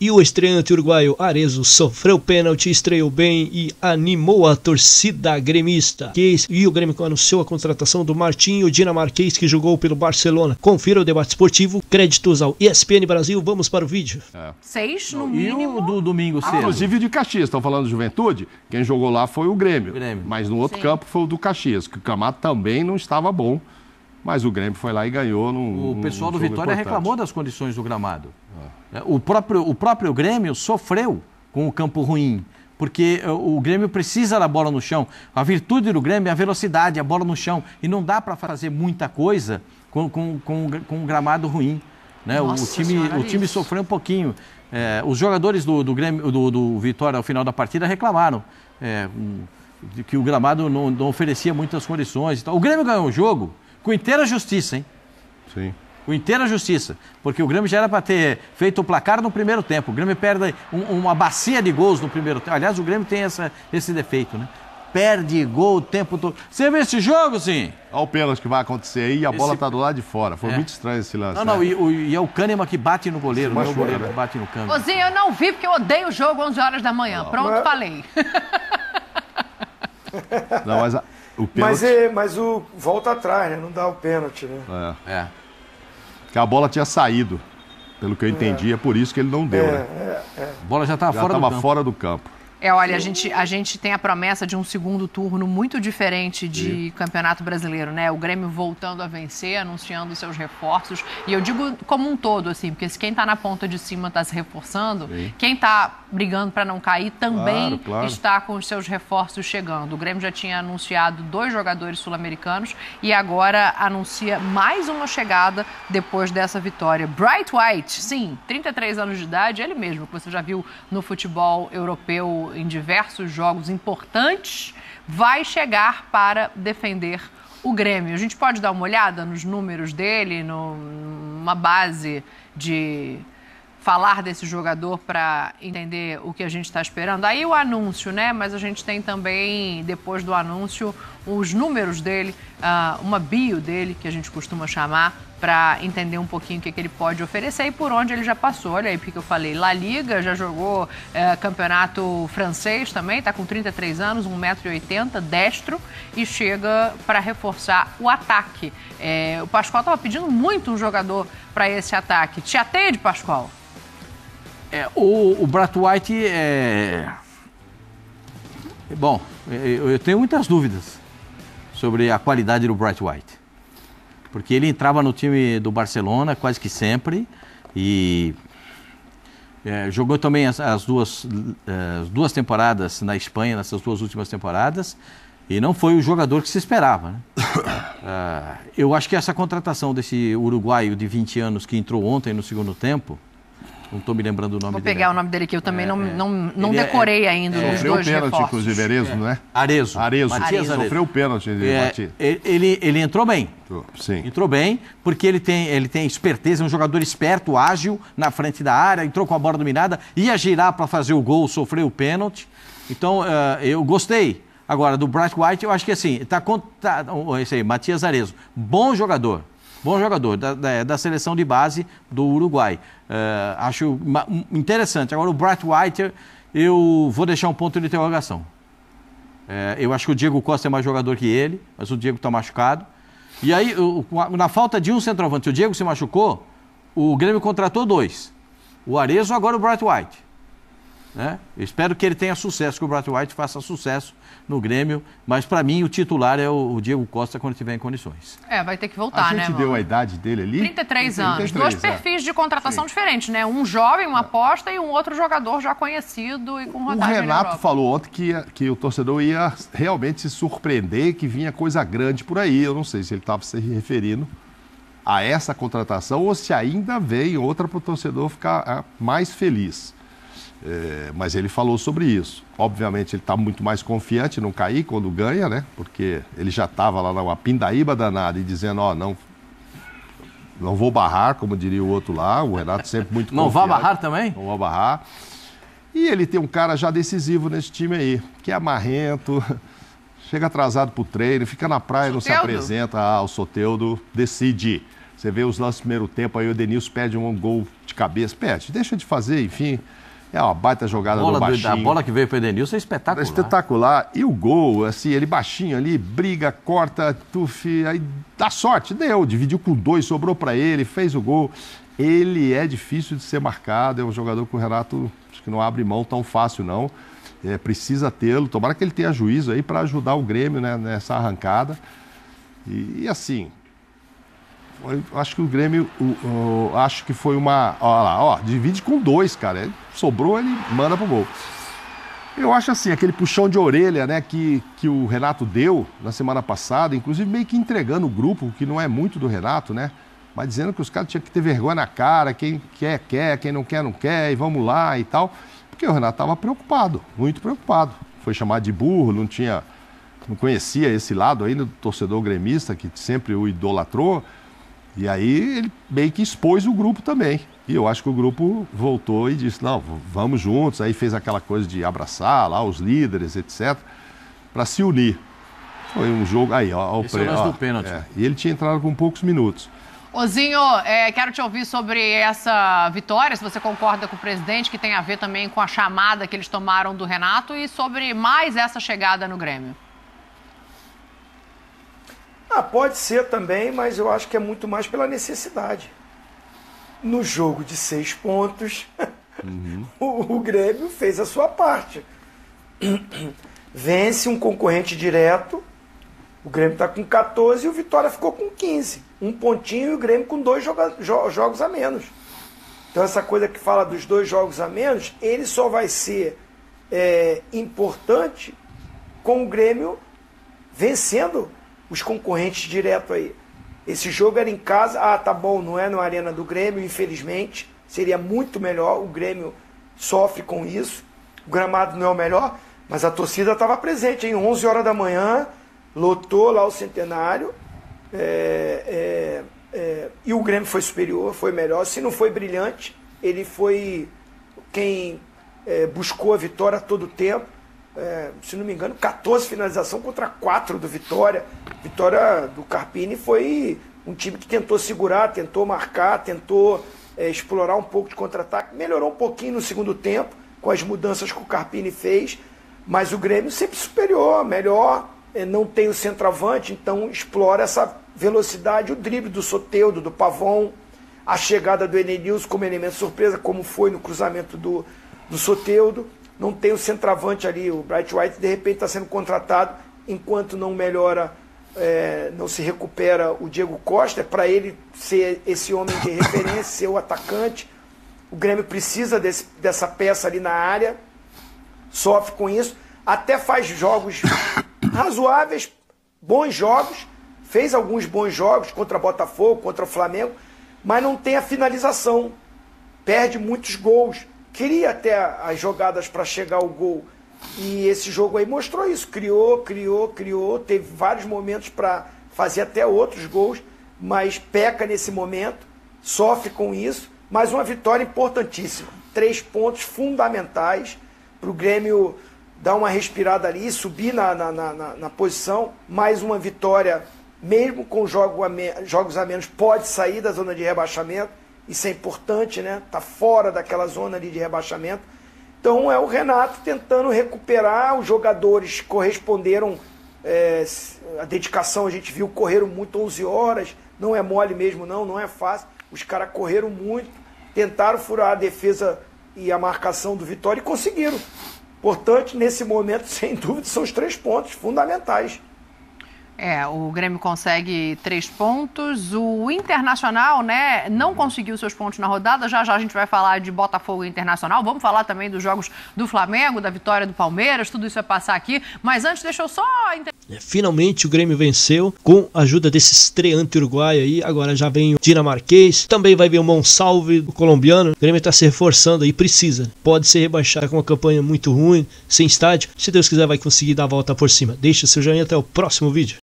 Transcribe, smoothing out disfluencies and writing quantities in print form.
E o estreante uruguaio Arezzo sofreu pênalti, estreou bem e animou a torcida gremista. E o Grêmio anunciou a contratação do Martinho, dinamarquês, que jogou pelo Barcelona. Confira o debate esportivo. Créditos ao ESPN Brasil. Vamos para o vídeo. 6 no mínimo. E o do domingo cedo? Inclusive o de Caxias. Estão falando de Juventude. Quem jogou lá foi o Grêmio. Mas no outro Sim. campo foi o do Caxias, que o gramado também não estava bom. Mas o Grêmio foi lá e ganhou. O pessoal do Vitória reclamou das condições do gramado. É. O próprio Grêmio sofreu com o campo ruim, porque o Grêmio precisa da bola no chão. A virtude do Grêmio é a velocidade, a bola no chão. E não dá para fazer muita coisa com um gramado ruim. Né? O time sofreu um pouquinho. Os jogadores do Grêmio, do Vitória, ao final da partida, reclamaram que o gramado não oferecia muitas condições. O Grêmio ganhou o jogo com inteira justiça, hein? Sim. Com inteira justiça, porque o Grêmio já era para ter feito o placar no primeiro tempo. O Grêmio perde uma bacia de gols no primeiro tempo. Aliás, o Grêmio tem esse defeito, né? Perde gol o tempo todo. Você vê esse jogo, sim? Olha o pênalti que vai acontecer aí e a bola tá do lado de fora. Foi muito estranho esse lance. E é o Kahneman que bate no goleiro, não é o goleiro que bate no Kahneman. Ozinho, eu não vi porque eu odeio o jogo 11 horas da manhã. Pronto, falei. Não, mas o pênalti... Mas o volta atrás, né? Não dá o pênalti, né? Porque a bola tinha saído, pelo que eu entendi, é por isso que ele não deu, né? A bola já estava fora do campo. Olha, a gente tem a promessa de um segundo turno muito diferente de Campeonato Brasileiro, né? O Grêmio voltando a vencer, anunciando seus reforços. E eu digo como um todo, assim, porque se quem tá na ponta de cima está se reforçando, quem tá brigando para não cair também está com os seus reforços chegando. O Grêmio já tinha anunciado 2 jogadores sul-americanos e agora anuncia mais uma chegada depois dessa vitória. Bright White, sim, 33 anos de idade, ele mesmo, que você já viu no futebol europeu em diversos jogos importantes, vai chegar para defender o Grêmio. A gente pode dar uma olhada nos números dele, numa base de falar desse jogador para entender o que a gente está esperando. Aí o anúncio, né? Mas a gente tem também, depois do anúncio, os números dele, uma bio dele, que a gente costuma chamar, para entender um pouquinho o que ele pode oferecer e por onde ele já passou. Olha aí porque eu falei, La Liga, já jogou campeonato francês também, está com 33 anos, 1,80 m, destro, e chega para reforçar o ataque. O Pascoal estava pedindo muito um jogador para esse ataque. Te atende, Pascoal? O Bright White Bom, eu tenho muitas dúvidas sobre a qualidade do Bright White. Porque ele entrava no time do Barcelona quase que sempre e jogou também as duas temporadas na Espanha, nessas 2 últimas temporadas, e não foi o jogador que se esperava, né? Eu acho que essa contratação desse uruguaio de 20 anos que entrou ontem no segundo tempo, não estou me lembrando o nome dele. Vou pegar o nome dele aqui, eu também não decorei ainda os 2 pênalti, reforços. Inclusive, Arezzo, não é? Arezzo. Matias Arezzo. Sofreu o pênalti. Ele entrou bem. Sim. Entrou bem, porque ele tem esperteza, é um jogador esperto, ágil, na frente da área, entrou com a bola dominada, ia girar para fazer o gol, sofreu o pênalti. Então, eu gostei. Agora, do Bright White, eu acho que assim, esse aí, Matias Arezzo, bom jogador da seleção de base do Uruguai. Acho interessante. Agora, o Bright White, eu vou deixar um ponto de interrogação. Eu acho que o Diego Costa é mais jogador que ele, mas o Diego está machucado. E aí, na falta de um centroavante, o Diego se machucou, o Grêmio contratou 2. O Arezzo, agora o Bright White. Né? Eu espero que ele tenha sucesso, que o Bright White faça sucesso no Grêmio, mas para mim o titular é o Diego Costa quando tiver em condições. Vai ter que voltar, né? A gente deu a idade dele ali? 33 anos. 2 perfis de contratação diferentes, né? Um jovem, uma aposta, e um outro jogador já conhecido e com rodagem. O Renato falou ontem que o torcedor ia realmente se surpreender, que vinha coisa grande por aí. Eu não sei se ele estava se referindo a essa contratação ou se ainda vem outra para o torcedor ficar mais feliz. Mas ele falou sobre isso. Obviamente ele está muito mais confiante em não cair quando ganha, né? Porque ele já estava lá numa pindaíba danada e dizendo, não vou barrar, como diria o outro lá. O Renato sempre muito confiante. Não vai barrar também? Não vai barrar. E ele tem um cara já decisivo nesse time aí, que é marrento, chega atrasado pro treino, fica na praia, não se apresenta. O Soteldo decide. Você vê os lances do primeiro tempo, aí o Edenilson perde um gol de cabeça. Perde, deixa de fazer, enfim. É uma baita jogada do baixinho. A bola que veio pro Edenilson é espetacular. É espetacular. E o gol, assim, ele baixinho ali, briga, corta, tuf, aí dá sorte, deu. Dividiu com 2, sobrou para ele, fez o gol. Ele é difícil de ser marcado, é um jogador que o Renato acho que não abre mão tão fácil, não. Precisa tê-lo. Tomara que ele tenha juízo aí para ajudar o Grêmio, né, nessa arrancada. E assim... Eu acho que o Grêmio, acho que foi uma... Olha lá, ó, divide com 2, cara. Sobrou, ele manda pro gol. Eu acho assim, aquele puxão de orelha, né, que o Renato deu na semana passada, inclusive meio que entregando o grupo, que não é muito do Renato, né? Mas dizendo que os caras tinham que ter vergonha na cara, quem quer, quem não quer, e vamos lá e tal. Porque o Renato estava preocupado, muito preocupado. Foi chamado de burro, não conhecia esse lado aí do torcedor gremista, que sempre o idolatrou. E aí ele meio que expôs o grupo também. E eu acho que o grupo voltou e disse, não, vamos juntos. Aí fez aquela coisa de abraçar lá os líderes, etc. Para se unir. Foi um jogo... Aí, ó, esse é o lance do pênalti. E ele tinha entrado com poucos minutos. Ozinho, quero te ouvir sobre essa vitória, se você concorda com o presidente, que tem a ver também com a chamada que eles tomaram do Renato e sobre mais essa chegada no Grêmio. Pode ser também, mas eu acho que é muito mais pela necessidade. No jogo de 6 pontos, o Grêmio fez a sua parte. Vence um concorrente direto, o Grêmio está com 14 e o Vitória ficou com 15. Um pontinho e o Grêmio com 2 jogos a menos. Então essa coisa que fala dos 2 jogos a menos, ele só vai ser importante com o Grêmio vencendo os concorrentes direto aí. Esse jogo era em casa, tá bom, não é na Arena do Grêmio, infelizmente, seria muito melhor, o Grêmio sofre com isso, o gramado não é o melhor, mas a torcida estava presente, em 11 horas da manhã, lotou lá o Centenário, e o Grêmio foi superior, foi melhor, se não foi brilhante, ele foi quem buscou a vitória a todo tempo, se não me engano, 14 finalização contra 4 do Vitória. Vitória do Carpini foi um time que tentou segurar, tentou marcar, tentou explorar um pouco de contra-ataque. Melhorou um pouquinho no segundo tempo, com as mudanças que o Carpini fez, mas o Grêmio sempre superior, melhor, não tem o centroavante, então explora essa velocidade, o drible do Soteldo, do Pavon, a chegada do Edenilson como elemento surpresa, como foi no cruzamento do Soteldo. Não tem o centroavante ali, o Bright White de repente está sendo contratado, enquanto não melhora, não se recupera o Diego Costa, para ele ser esse homem de referência, ser o atacante. O Grêmio precisa dessa peça ali na área, sofre com isso, até faz jogos razoáveis, bons jogos, fez alguns bons jogos contra Botafogo, contra o Flamengo, mas não tem a finalização, perde muitos gols. Queria até as jogadas para chegar ao gol. E esse jogo aí mostrou isso. Criou. Teve vários momentos para fazer até outros gols, mas peca nesse momento, sofre com isso. Mas uma vitória importantíssima. 3 pontos fundamentais para o Grêmio dar uma respirada ali, subir na posição. Mais uma vitória, mesmo com jogos a menos, pode sair da zona de rebaixamento. Isso é importante, né? Tá fora daquela zona ali de rebaixamento. Então é o Renato tentando recuperar, os jogadores corresponderam, a dedicação a gente viu, correram muito, 11 horas, não é mole mesmo não é fácil. Os caras correram muito, tentaram furar a defesa e a marcação do Vitória e conseguiram. Importante nesse momento, sem dúvida, são os 3 pontos fundamentais. O Grêmio consegue 3 pontos, o Internacional, né, não conseguiu seus pontos na rodada, já a gente vai falar de Botafogo e Internacional, vamos falar também dos jogos do Flamengo, da vitória do Palmeiras, tudo isso vai passar aqui, mas antes deixa eu só... Finalmente o Grêmio venceu com a ajuda desse estreante uruguaio aí, agora já vem o dinamarquês, também vai vir o Monsalve, o colombiano. O Grêmio está se reforçando aí, precisa, pode ser rebaixado com uma campanha muito ruim, sem estádio, se Deus quiser vai conseguir dar a volta por cima. Deixa seu joinha, até o próximo vídeo.